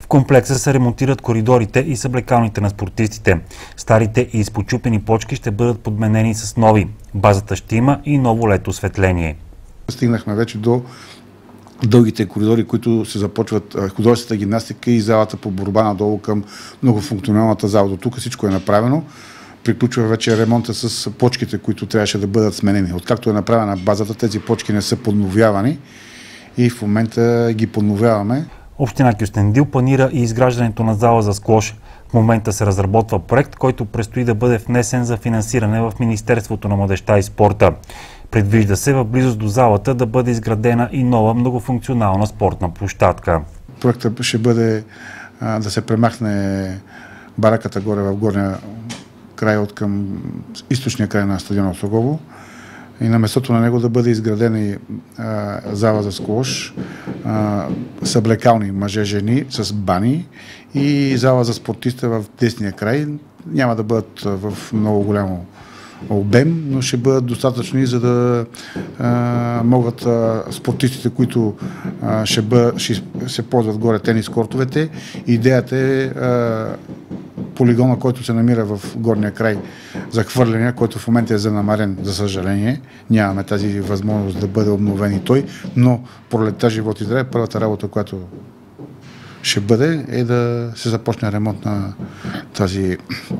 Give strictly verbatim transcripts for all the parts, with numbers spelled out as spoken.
комплекса се ремонтират коридорите и съблекалните на спортистите. Старите и изпочупени плочки ще бъдат подменени с нови. Базата ще има и ново лед осветление. Стигнахме вече до дългите коридори, които се започват художествената гимнастика и залата по борба надолу към многофункционалната зала. До тук всичко е направено. Приключва вече ремонта с плочките, които трябваше да бъдат сменени. Откакто е направена базата, тези плочки не са подновявани и в момента ги подновяваме. Община Кюстендил планира и изграждането на зала за сквош. В момента се разработва проект, който предстои да бъде внесен за финансиране в Министерството на младежта и спорта. Предвижда се в близост до залата да бъде изградена и нова многофункционална спортна площадка. Проектът ще бъде а, да се премахне бараката горе в горния край от към източния край на стадиона Осогово и на местото на него да бъде изградена и а, зала за сквош, а, съблекални мъже-жени с бани и зала за спортиста в десния край. Няма да бъдат в много голямо обем, но ще бъдат достатъчни, за да а, могат а, спортистите, които а, ще, бъ, ще се ползват горе тенис кортовете. Идеята е а, полигона, който се намира в горния край за хвърляния, който в момента е занамарен, за съжаление. Нямаме тази възможност да бъде обновен и той, но пролетта, живот и здраве, първата работа, която ще бъде, е да се започне ремонт на тази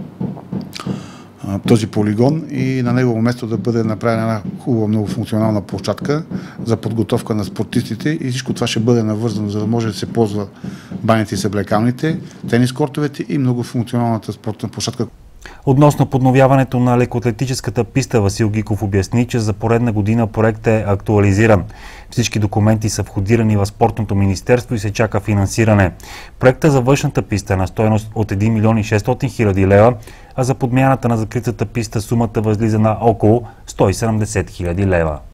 този полигон и на негово место да бъде направена една хубава многофункционална площадка за подготовка на спортистите и всичко това ще бъде навързано, за да може да се ползва баните и съблекалните, тенис кортовете и многофункционалната спортна площадка. Относно подновяването на лекоатлетическата писта, Васил Гиков обясни, че за поредна година проектът е актуализиран. Всички документи са входирани в Спортното министерство и се чака финансиране. Проектът за външната писта е на стойност от един милион и шестстотин хиляди лева, а за подмяната на закритата писта сумата възлиза на около сто и седемдесет хиляди лева.